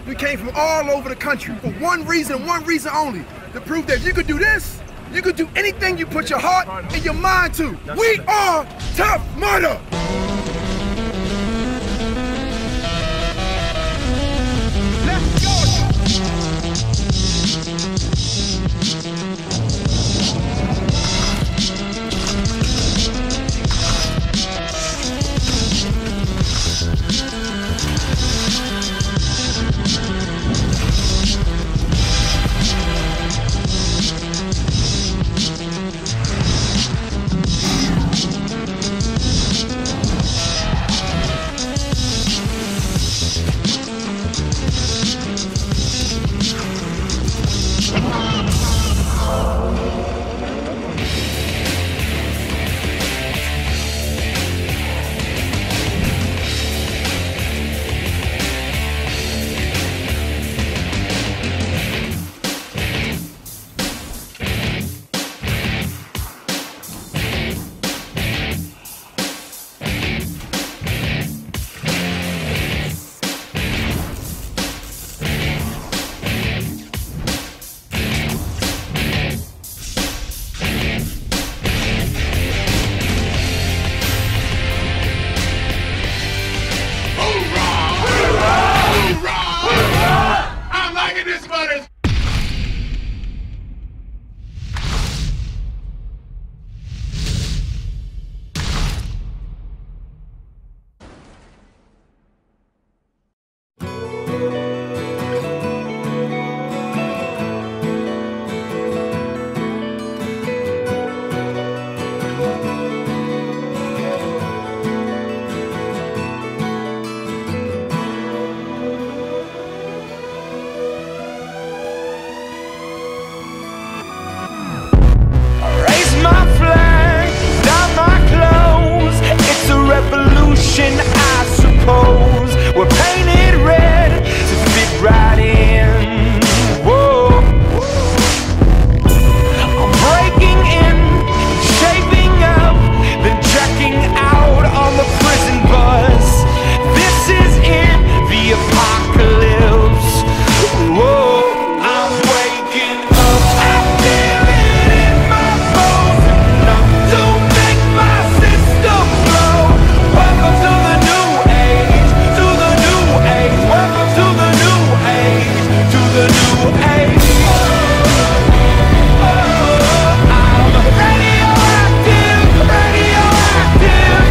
We came from all over the country for one reason only, to prove that you could do this, you could do anything you put your heart and your mind to. We are Tough Mudder! Let's go! I suppose we're painted red to fit right in. Whoa, I'm breaking in, shaping up, then checking out on the prison bus. This is it, the apocalypse. Whoa, I'm waking up, I feel it in my bones, enough to make my system blow. Welcome to the new age, to the new age. Welcome to the new age, to the new age. I'm radioactive, radioactive.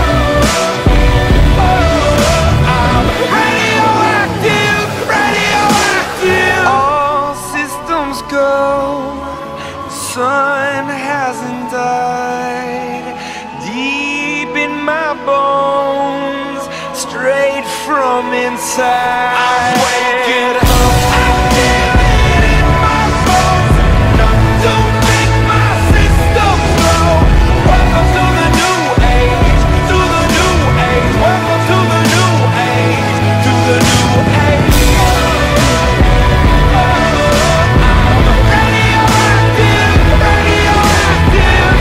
I'm radioactive, radioactive. All systems go, the sun hasn't died. Deep in my bones, straight from inside. I'm waking up, I feel it in my bones, enough to make my system blow. Welcome to the new age, to the new age. Welcome to the new age, to the new age. I'm radioactive, radioactive.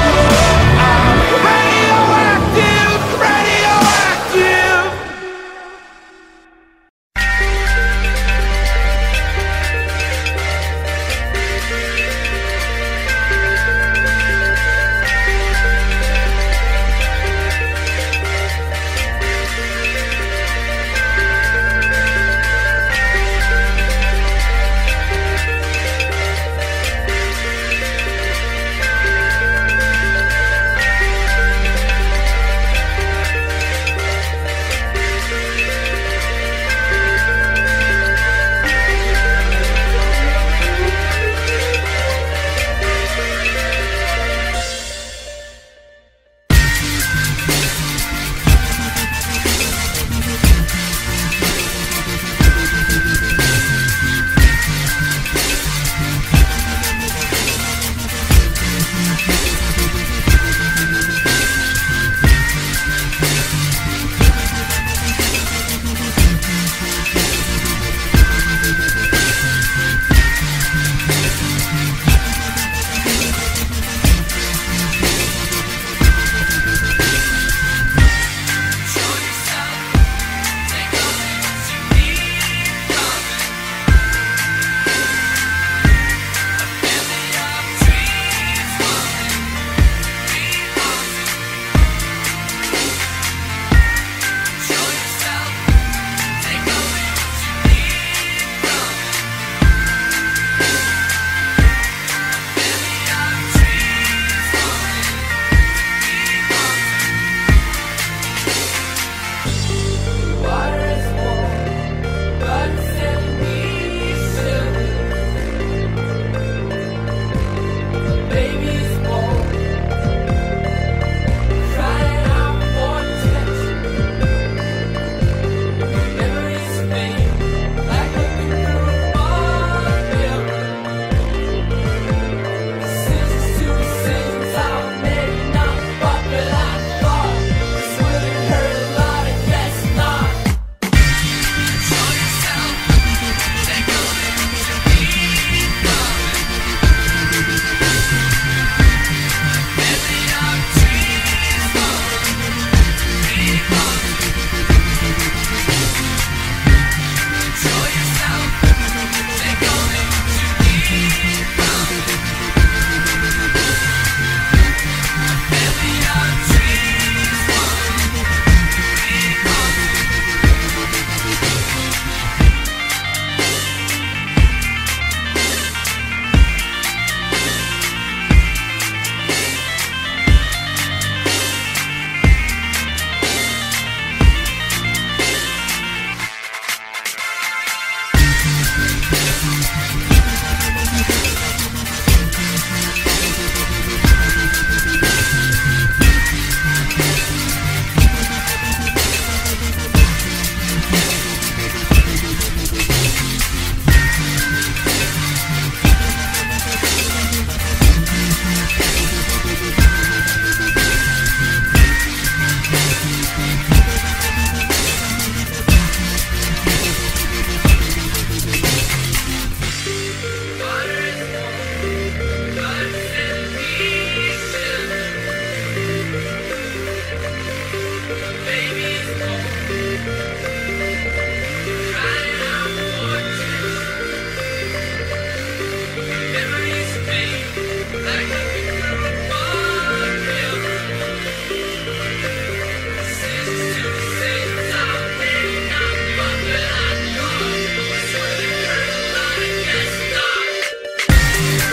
I'm radioactive, radioactive.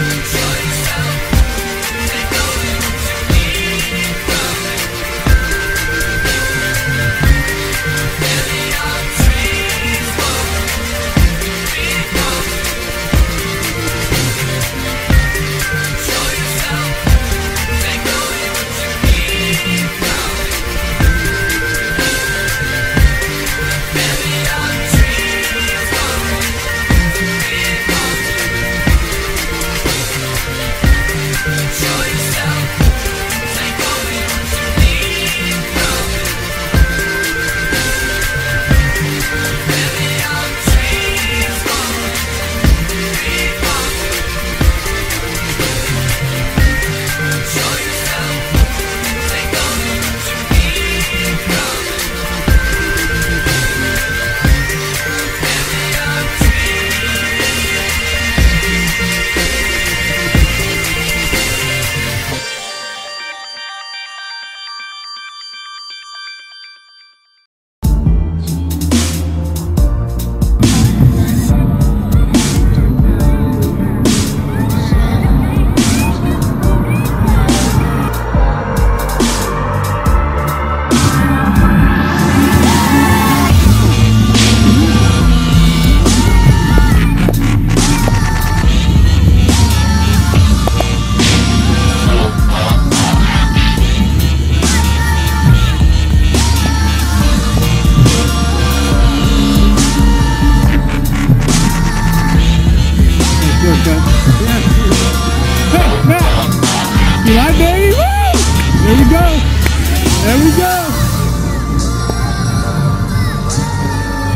You like, baby? Woo! There we go. There we go.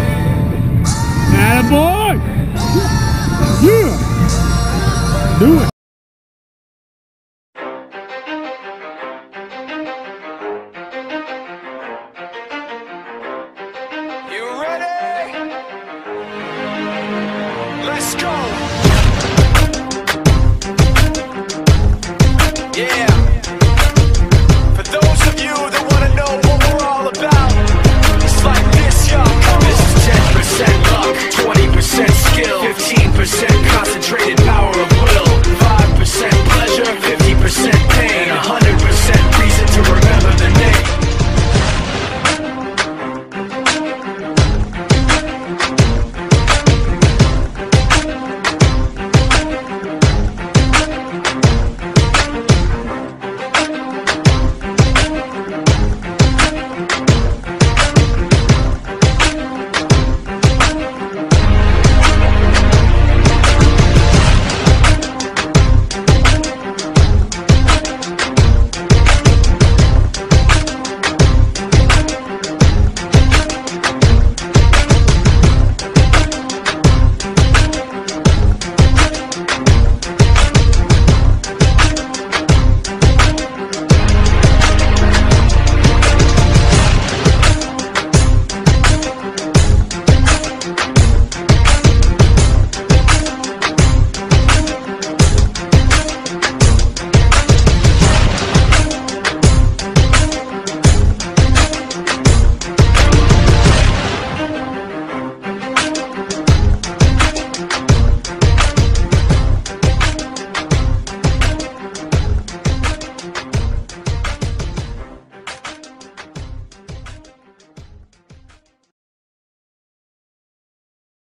Attaboy. Yeah. Do it.